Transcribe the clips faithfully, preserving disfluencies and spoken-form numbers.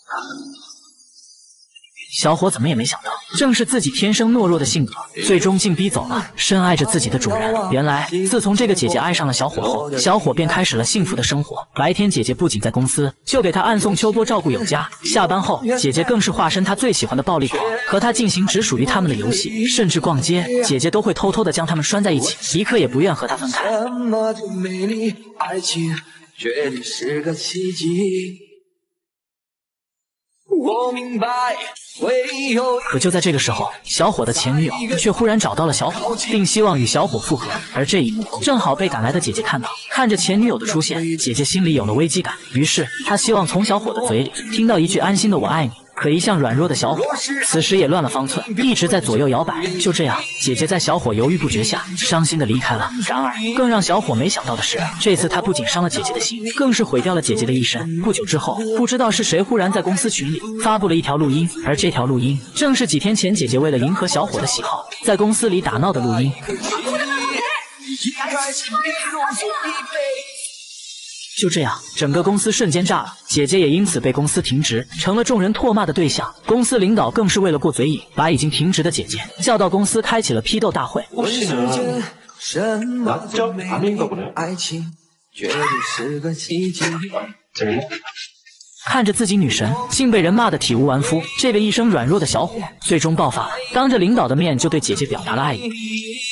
小伙怎么也没想到，正是自己天生懦弱的性格，最终竟逼走了深爱着自己的主人。原来，自从这个姐姐爱上了小伙后，小伙便开始了幸福的生活。白天，姐姐不仅在公司，就给他暗送秋波，照顾有加；下班后，姐姐更是化身他最喜欢的暴力狂，和他进行只属于他们的游戏，甚至逛街，姐姐都会偷偷的将他们拴在一起，一刻也不愿和他分开。绝对是个奇迹。我明白。可就在这个时候，小伙的前女友却忽然找到了小伙，并希望与小伙复合。而这一幕正好被赶来的姐姐看到，看着前女友的出现，姐姐心里有了危机感，于是她希望从小伙的嘴里听到一句安心的“我爱你”。可一向软弱的小伙此时也乱了方寸，一直在左右摇摆。就这样，姐姐在小伙犹豫不决下，伤心的离开了。然而，更让小伙没想到的是，这次他不仅伤了姐姐的心，更是毁掉了姐姐的一生。不久之后，不知道是谁忽然在公司群里发布了一条录音，而这条录音正是几天前姐姐为了迎合小伙的喜好，在公司里打闹的录音。就这样，整个公司瞬间炸了，姐姐也因此被公司停职，成了众人唾骂的对象。公司领导更是为了过嘴瘾，把已经停职的姐姐叫到公司，开启了批斗大会。看着自己女神竟被人骂得体无完肤，这个一生软弱的小伙最终爆发了，当着领导的面就对姐姐表达了爱意。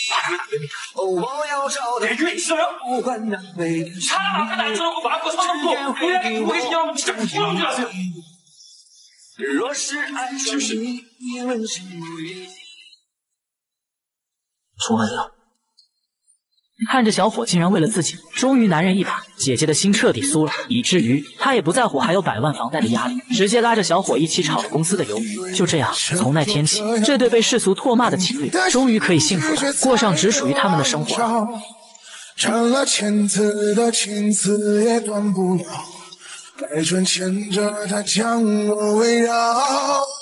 出问了。看着小伙竟然为了自己终于男人一把，姐姐的心彻底酥了，以至于她也不在乎还有百万房贷的压力，直接拉着小伙一起炒了公司的鱿鱼。就这样，从那天起，这对被世俗唾骂的情侣终于可以幸福的过上只属于他们的生活了。 缠了千次的情丝也断不了，百转牵着它将我围绕。